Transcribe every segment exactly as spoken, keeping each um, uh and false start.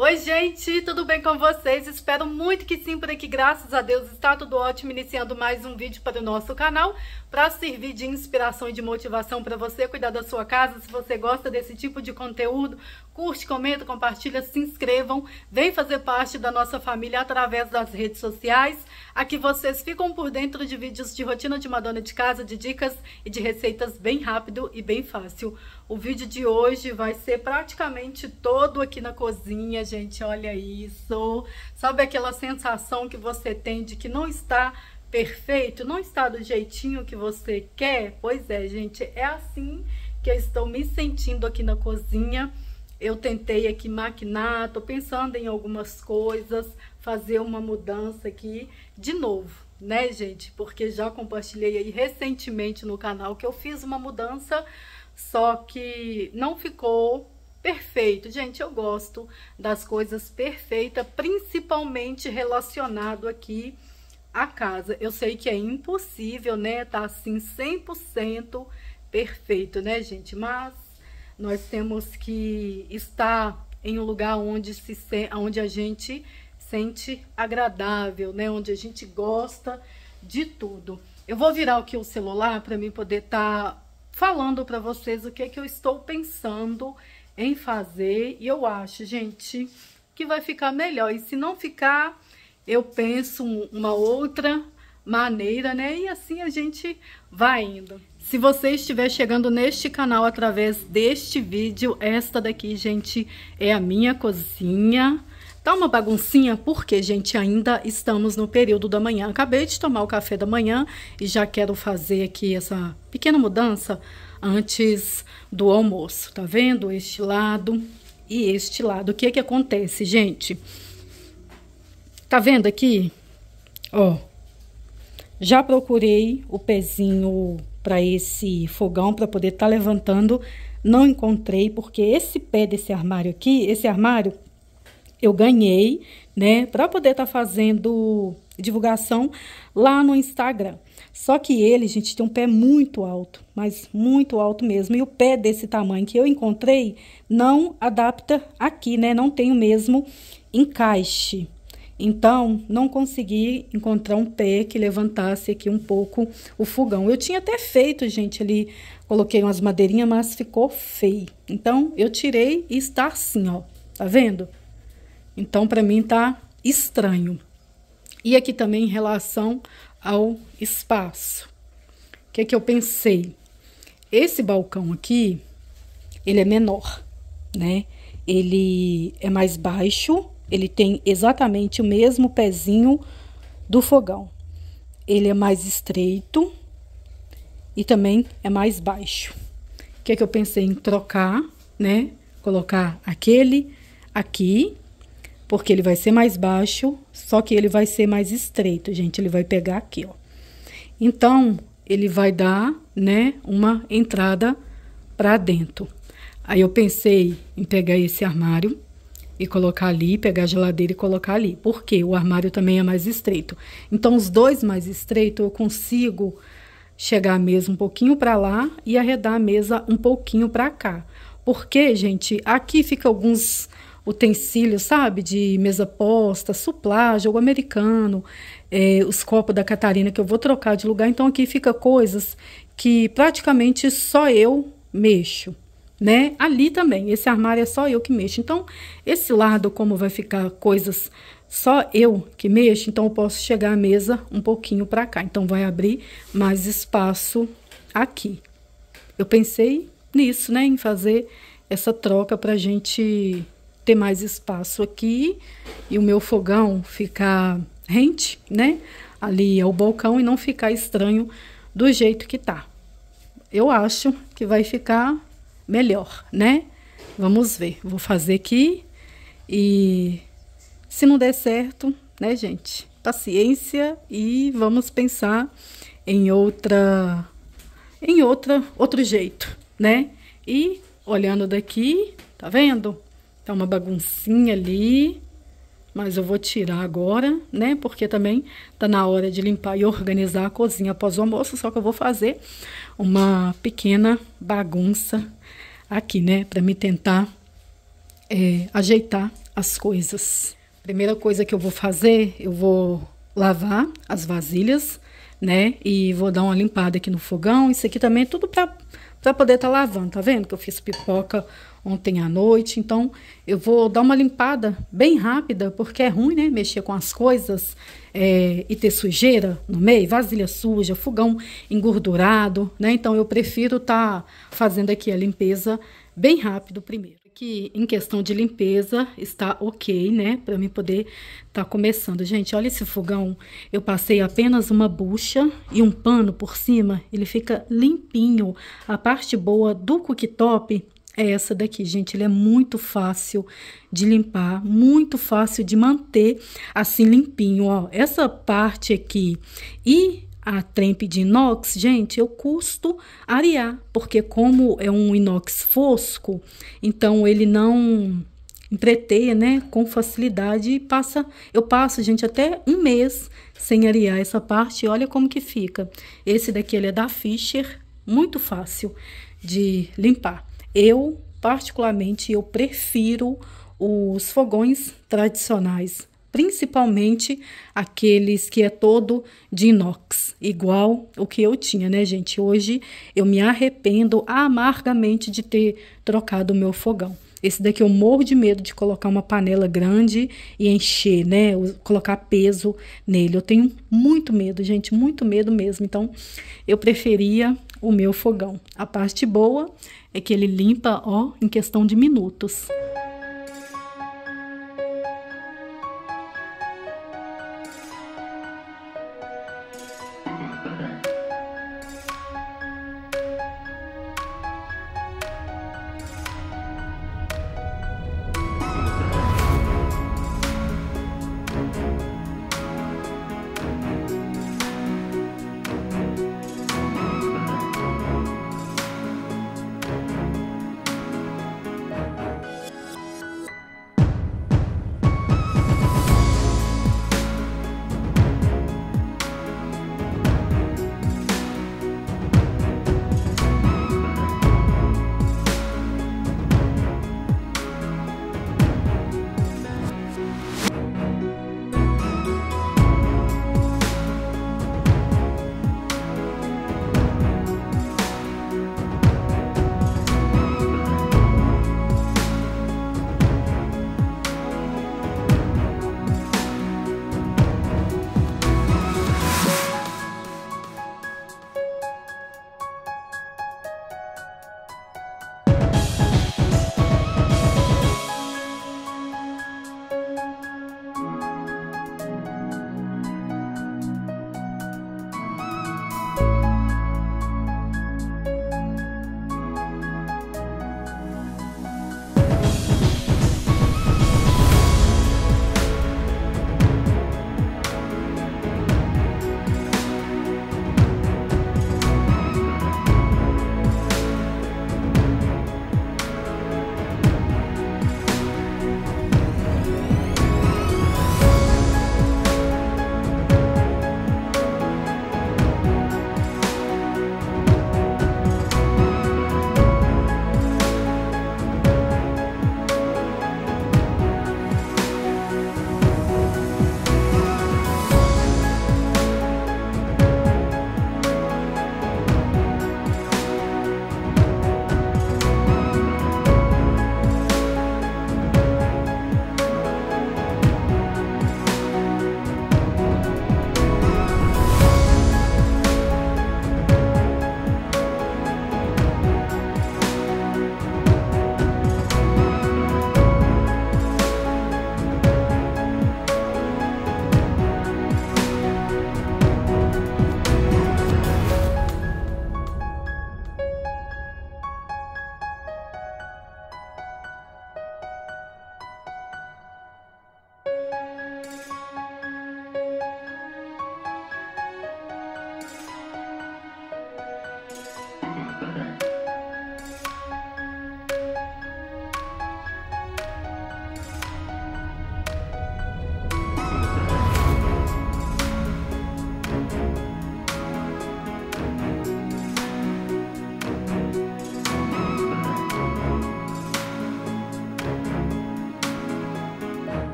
Oi, gente, tudo bem com vocês? Espero muito que sim, por aqui, graças a Deus, está tudo ótimo. Iniciando mais um vídeo para o nosso canal, para servir de inspiração e de motivação para você cuidar da sua casa. Se você gosta desse tipo de conteúdo, curte, comenta, compartilha, se inscrevam. Vem fazer parte da nossa família através das redes sociais. Aqui vocês ficam por dentro de vídeos de rotina de uma dona de casa, de dicas e de receitas bem rápido e bem fácil. O vídeo de hoje vai ser praticamente todo aqui na cozinha, gente, olha isso. Sabe aquela sensação que você tem de que não está perfeito, não está do jeitinho que você quer? Pois é, gente, é assim que eu estou me sentindo aqui na cozinha. Eu tentei aqui maquinar, tô pensando em algumas coisas, fazer uma mudança aqui de novo, né, gente? Porque já compartilhei aí recentemente no canal que eu fiz uma mudança, só que não ficou perfeito. Gente, eu gosto das coisas perfeitas, principalmente relacionado aqui à casa. Eu sei que é impossível, né, tá assim cem por cento perfeito, né, gente? Mas nós temos que estar em um lugar onde, se, onde a gente sente agradável, né? Onde a gente gosta de tudo. Eu vou virar aqui o celular para mim poder estar tá falando para vocês o que é que eu estou pensando em fazer. E eu acho, gente, que vai ficar melhor. E se não ficar, eu penso uma outra maneira, né? E assim a gente vai indo. Se você estiver chegando neste canal através deste vídeo, esta daqui, gente, é a minha cozinha. Tá uma baguncinha porque, gente, ainda estamos no período da manhã. Acabei de tomar o café da manhã e já quero fazer aqui essa pequena mudança antes do almoço. Tá vendo? Este lado e este lado. O que é que acontece, gente? Tá vendo aqui? Ó, já procurei o pezinho para esse fogão para poder estar tá levantando, não encontrei, porque esse pé desse armário aqui, esse armário eu ganhei, né, para poder estar tá fazendo divulgação lá no Instagram. Só que ele, gente, tem um pé muito alto, mas muito alto mesmo, e o pé desse tamanho que eu encontrei não adapta aqui, né, não tem o mesmo encaixe. Então, não consegui encontrar um pé que levantasse aqui um pouco o fogão. Eu tinha até feito, gente, ali, coloquei umas madeirinhas, mas ficou feio. Então, eu tirei e está assim, ó, tá vendo? Então, pra mim tá estranho. E aqui também em relação ao espaço. O que é que eu pensei? Esse balcão aqui, ele é menor, né? Ele é mais baixo. Ele tem exatamente o mesmo pezinho do fogão. Ele é mais estreito e também é mais baixo. O que é que eu pensei em trocar, né? Colocar aquele aqui, porque ele vai ser mais baixo, só que ele vai ser mais estreito, gente. Ele vai pegar aqui, ó. Então, ele vai dar, né, uma entrada para dentro. Aí eu pensei em pegar esse armário e colocar ali, pegar a geladeira e colocar ali. Porque o armário também é mais estreito. Então, os dois mais estreitos, eu consigo chegar a mesa um pouquinho para lá e arredar a mesa um pouquinho para cá. Porque, gente, aqui fica alguns utensílios, sabe? De mesa posta, suplá, jogo americano, é, os copos da Catarina que eu vou trocar de lugar. Então, aqui fica coisas que praticamente só eu mexo, né? Ali também, esse armário é só eu que mexo. Então, esse lado, como vai ficar coisas só eu que mexo, então eu posso chegar a mesa um pouquinho para cá. Então, vai abrir mais espaço aqui. Eu pensei nisso, né? Em fazer essa troca pra gente ter mais espaço aqui e o meu fogão ficar rente, né? Ali é o balcão e não ficar estranho do jeito que tá. Eu acho que vai ficar melhor, né? Vamos ver. Vou fazer aqui e se não der certo, né, gente? Paciência e vamos pensar em outra, em outra, outro jeito, né? E olhando daqui, tá vendo? Tá uma baguncinha ali, mas eu vou tirar agora, né? Porque também tá na hora de limpar e organizar a cozinha após o almoço, só que eu vou fazer uma pequena bagunça aqui, né? Para me tentar é, ajeitar as coisas. Primeira coisa que eu vou fazer, eu vou lavar as vasilhas, né? E vou dar uma limpada aqui no fogão. Isso aqui também é tudo para para poder estar tá lavando, tá vendo? Que eu fiz pipoca ontem à noite, então eu vou dar uma limpada bem rápida, porque é ruim, né? Mexer com as coisas é, e ter sujeira no meio, vasilha suja, fogão engordurado, né? Então eu prefiro estar tá fazendo aqui a limpeza bem rápido primeiro. Que em questão de limpeza está ok, né? Para mim poder estar tá começando. Gente, olha esse fogão. Eu passei apenas uma bucha e um pano por cima. Ele fica limpinho. A parte boa do cooktop é essa daqui, gente. Ele é muito fácil de limpar, muito fácil de manter assim limpinho, ó. Essa parte aqui e a trempe de inox, gente, eu custo arear, porque como é um inox fosco, então ele não empreteia, né, com facilidade e passa, eu passo, gente, até um mês sem arear essa parte, olha como que fica. Esse daqui, ele é da Fischer, muito fácil de limpar. Eu, particularmente, eu prefiro os fogões tradicionais, principalmente aqueles que é todo de inox, igual o que eu tinha, né, gente? Hoje eu me arrependo amargamente de ter trocado o meu fogão. Esse daqui eu morro de medo de colocar uma panela grande e encher, né? Colocar peso nele. Eu tenho muito medo, gente, muito medo mesmo. Então, eu preferia o meu fogão. A parte boa é que ele limpa, ó, em questão de minutos.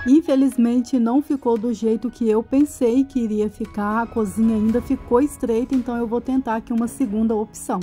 Infelizmente não ficou do jeito que eu pensei que iria ficar, a cozinha ainda ficou estreita, então eu vou tentar aqui uma segunda opção.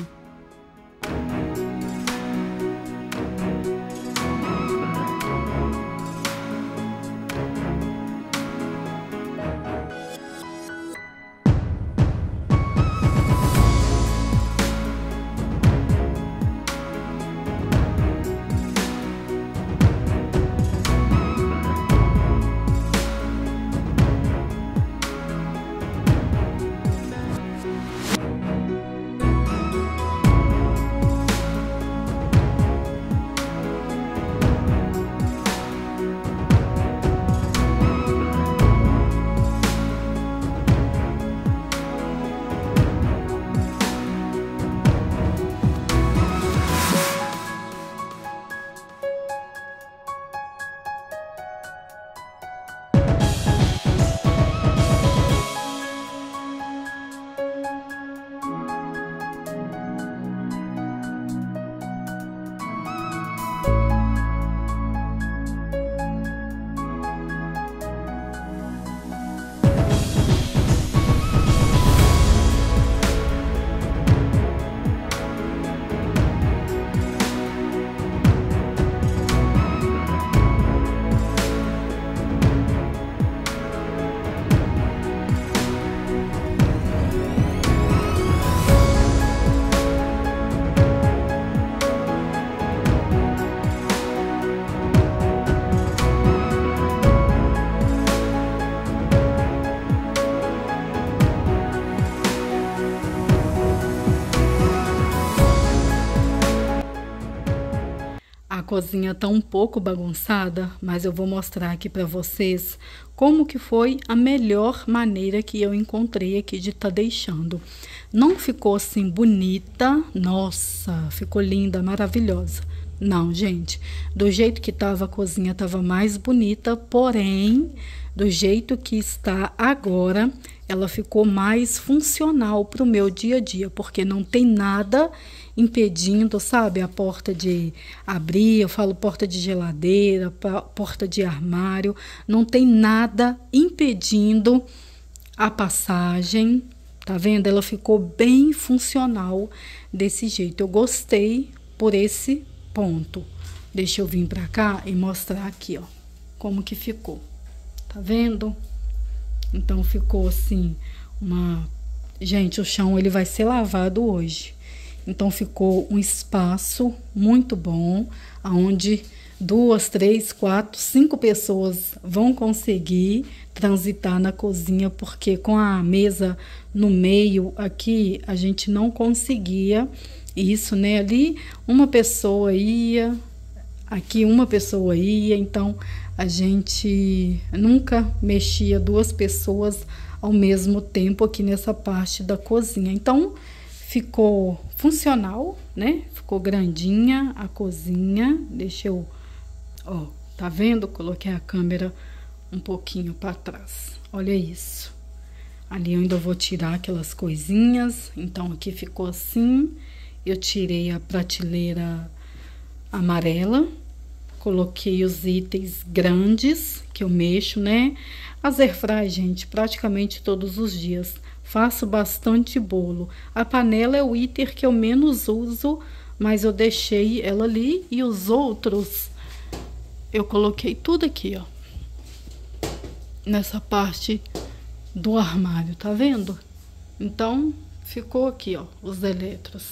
A cozinha tá um pouco bagunçada, mas eu vou mostrar aqui para vocês como que foi a melhor maneira que eu encontrei aqui de tá deixando. Não ficou assim bonita, nossa, ficou linda, maravilhosa. Não, gente, do jeito que tava a cozinha tava mais bonita, porém, do jeito que está agora, ela ficou mais funcional para o meu dia a dia, porque não tem nada impedindo, sabe, a porta de abrir, eu falo porta de geladeira, porta de armário, não tem nada impedindo a passagem, tá vendo? Ela ficou bem funcional desse jeito, eu gostei por esse ponto. Deixa eu vir pra cá e mostrar aqui, ó, como que ficou, tá vendo? Então ficou assim, uma... Gente, o chão ele vai ser lavado hoje. Então ficou um espaço muito bom, onde duas, três, quatro, cinco pessoas vão conseguir transitar na cozinha, porque com a mesa no meio aqui, a gente não conseguia isso, né? Ali uma pessoa ia, aqui uma pessoa ia, então a gente nunca mexia duas pessoas ao mesmo tempo aqui nessa parte da cozinha. Então ficou funcional, né? Ficou grandinha a cozinha. Deixa eu, ó, tá vendo? Coloquei a câmera um pouquinho para trás. Olha isso. Ali eu ainda vou tirar aquelas coisinhas. Então aqui ficou assim. Eu tirei a prateleira amarela. Coloquei os itens grandes que eu mexo, né? As airfry, gente, praticamente todos os dias. Faço bastante bolo. A panela é o item que eu menos uso, mas eu deixei ela ali. E os outros, eu coloquei tudo aqui, ó. Nessa parte do armário, tá vendo? Então, ficou aqui, ó, os eletros.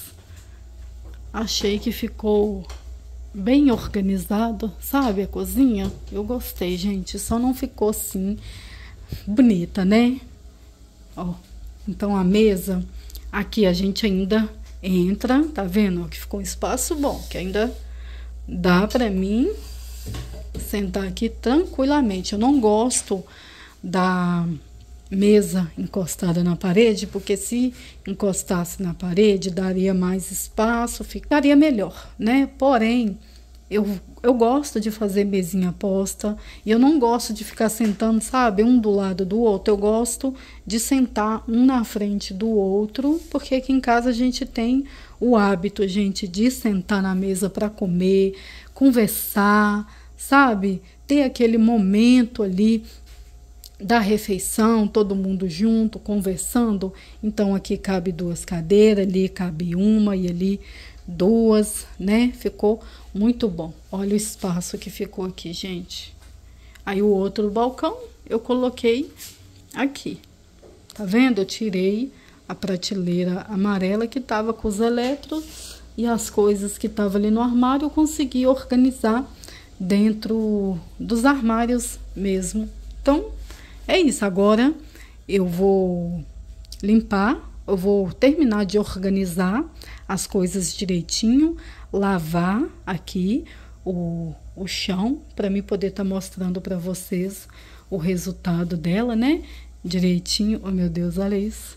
Achei que ficou bem organizado, sabe, a cozinha? Eu gostei, gente. Só não ficou assim bonita, né? Ó. Então, a mesa, aqui a gente ainda entra, tá vendo? Que ficou um espaço bom, que ainda dá pra mim sentar aqui tranquilamente. Eu não gosto da mesa encostada na parede, porque se encostasse na parede, daria mais espaço, ficaria melhor, né? Porém, eu, eu gosto de fazer mesinha posta, e eu não gosto de ficar sentando, sabe, um do lado do outro. Eu gosto de sentar um na frente do outro, porque aqui em casa a gente tem o hábito, gente, de sentar na mesa para comer, conversar, sabe? ter aquele momento ali da refeição, todo mundo junto, conversando. Então aqui cabe duas cadeiras, ali cabe uma e ali duas, né? Ficou muito bom. Olha o espaço que ficou aqui, gente. Aí o outro balcão eu coloquei aqui. Tá vendo? Eu tirei a prateleira amarela que tava com os eletros e as coisas que tava ali no armário eu consegui organizar dentro dos armários mesmo. Então, é isso. Agora eu vou limpar, eu vou terminar de organizar as coisas direitinho, lavar aqui o, o chão, para mim poder estar tá mostrando para vocês o resultado dela, né? Direitinho. Oh, meu Deus, olha isso.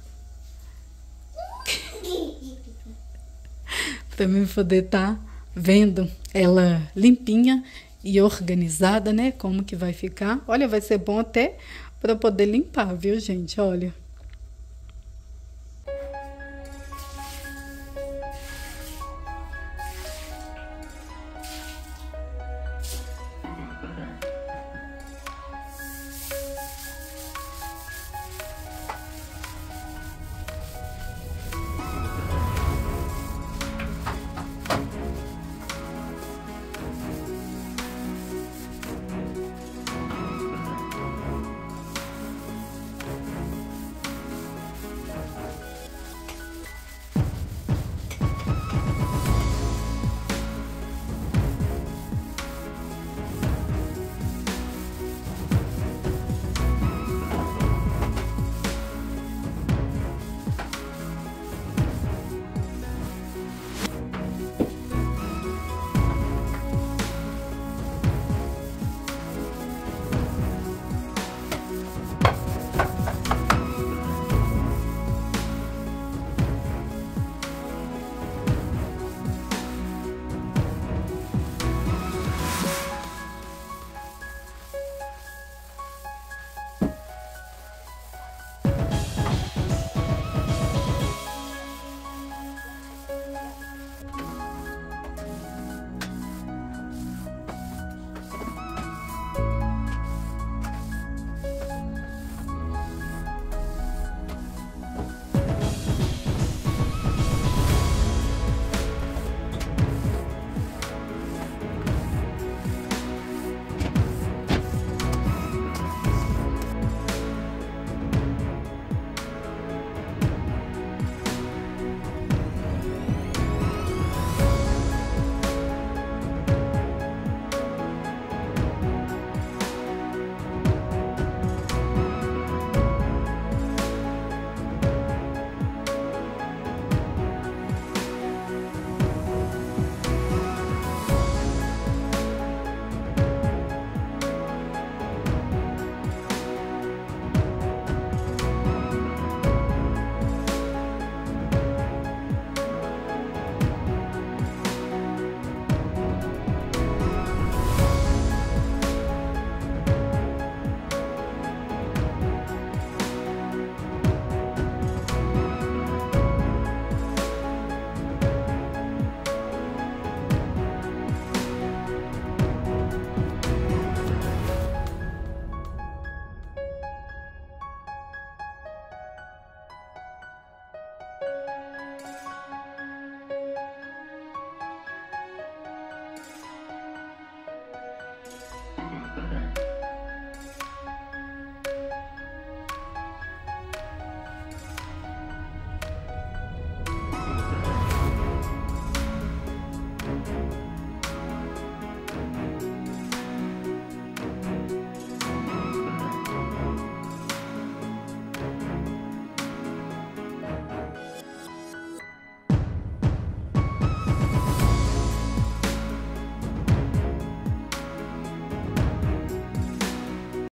Para mim poder estar tá vendo ela limpinha e organizada, né? Como que vai ficar. Olha, vai ser bom até para poder limpar, viu, gente? Olha.